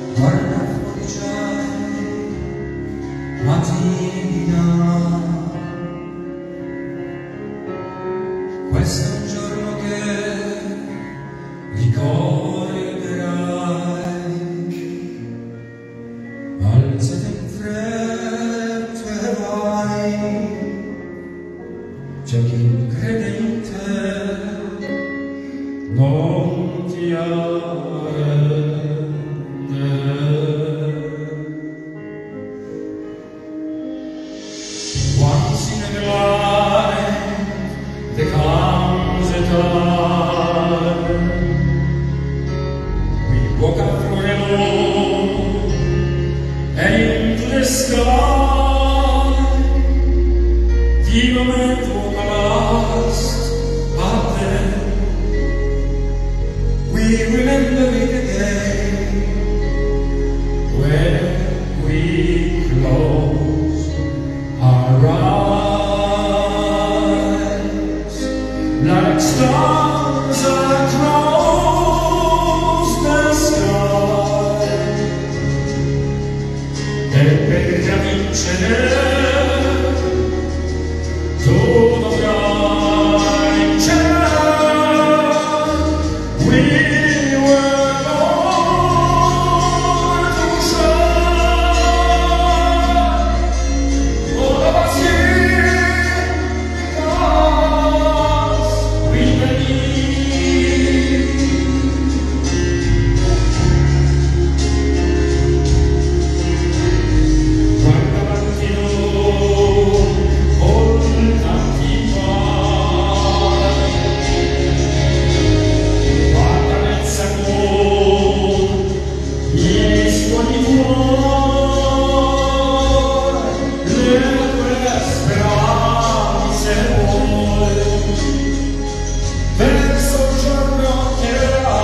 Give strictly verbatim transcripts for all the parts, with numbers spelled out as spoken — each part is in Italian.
guarda fuori c'hai mattina, questo è un giorno che ricorderai. Alzati in fretta e vai, c'è chi crede in te, non ti arrendere. Once in a glide, there comes a time we walk up through the road and into the sky. The moment will last, but then we remember it again when we close our eyes, like stars across the sky, e per vincere tu dovrai vincere. We were born to shine, all of us here because we believe. Guarda avanti noi con tanti guai, guarda nel sapore i suoni tuoi, le tue speranze vuoi, verso il giorno che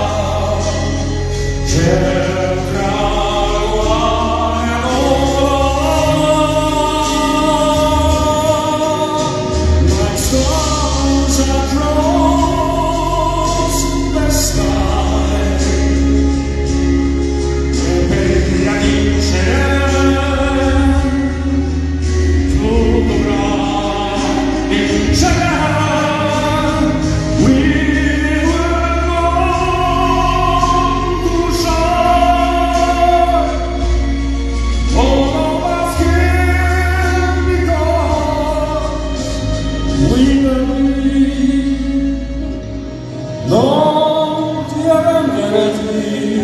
c'è un traguardo, like stars across the sky, e per vincere tu dovrai vincere. We were born to shine, all of us here because we believe. Non ti arrenderti,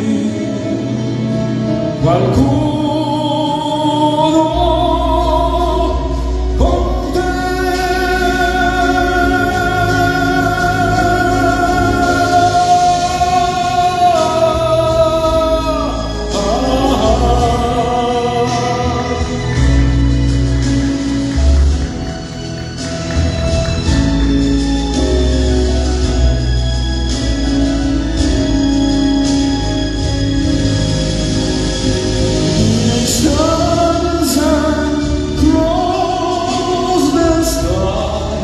qualcuno con te. Stars across the sky,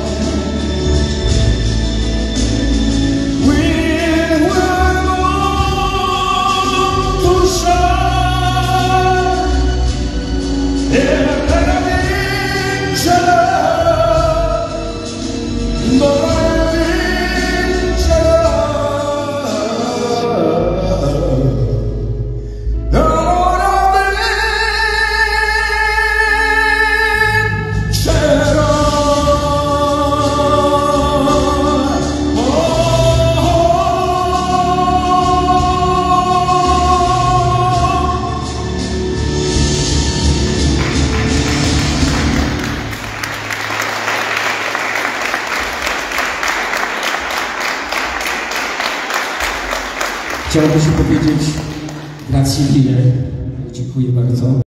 we were born to shine, e per vincere dovrai vincere. Chciałbym się powiedzieć grazie mille. Dziękuję bardzo.